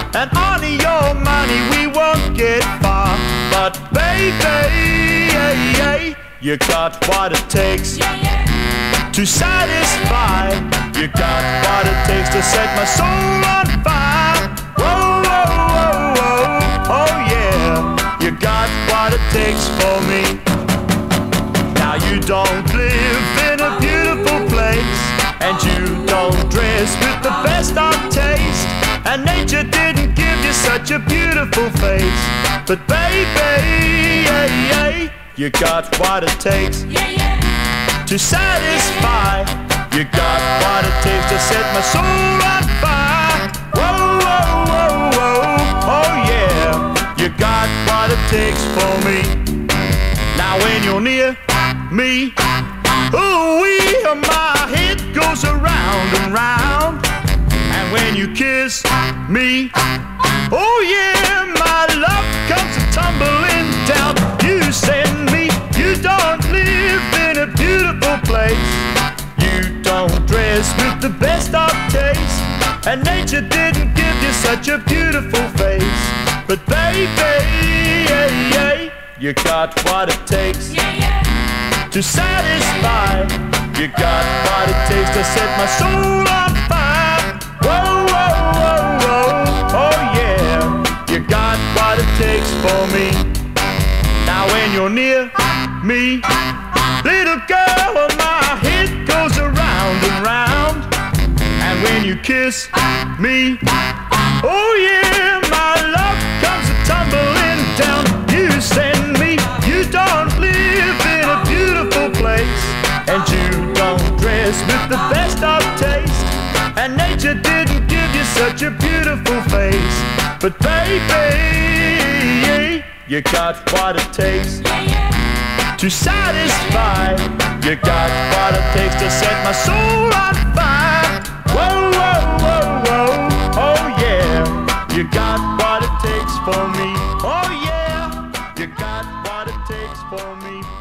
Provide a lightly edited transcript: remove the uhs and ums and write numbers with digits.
and on your money we won't get far. But baby, you got what it takes to satisfy. You got what it takes to set my soul on fire. Whoa, whoa, whoa, whoa, oh yeah. You got what it takes for me. Now you don't live in a beautiful place, and you don't dress with the best of taste, and nature didn't give you such a beautiful face. But baby, you got what it takes to satisfy. You got what it takes to set my soul on fire. Whoa, whoa, whoa, whoa, oh yeah. You got what it takes for me. Now when you're near me, ooh-wee, my head goes around and round. And when you kiss me, oh yeah, my love comes tumbling down. You send me, you don't live in a beautiful place, you don't dress with the best of taste, and nature didn't give you such a beautiful face. But baby, you got what it takes to satisfy. You got what it takes to set my soul on fire. Whoa, whoa, whoa, whoa, oh yeah. You got what it takes for me. Now when you're near me, little girl, my head goes around and round. And when you kiss me, oh yeah, my love comes tumbling down. You send me, you don't live in a beautiful place, and you don't dress with the best of taste, and nature didn't give you such a beautiful face. But baby, you got what it takes to satisfy. You got what it takes to set my soul on fire. Whoa, whoa, whoa, whoa, oh yeah. You got what it takes for me. Oh yeah, you got what it takes for me.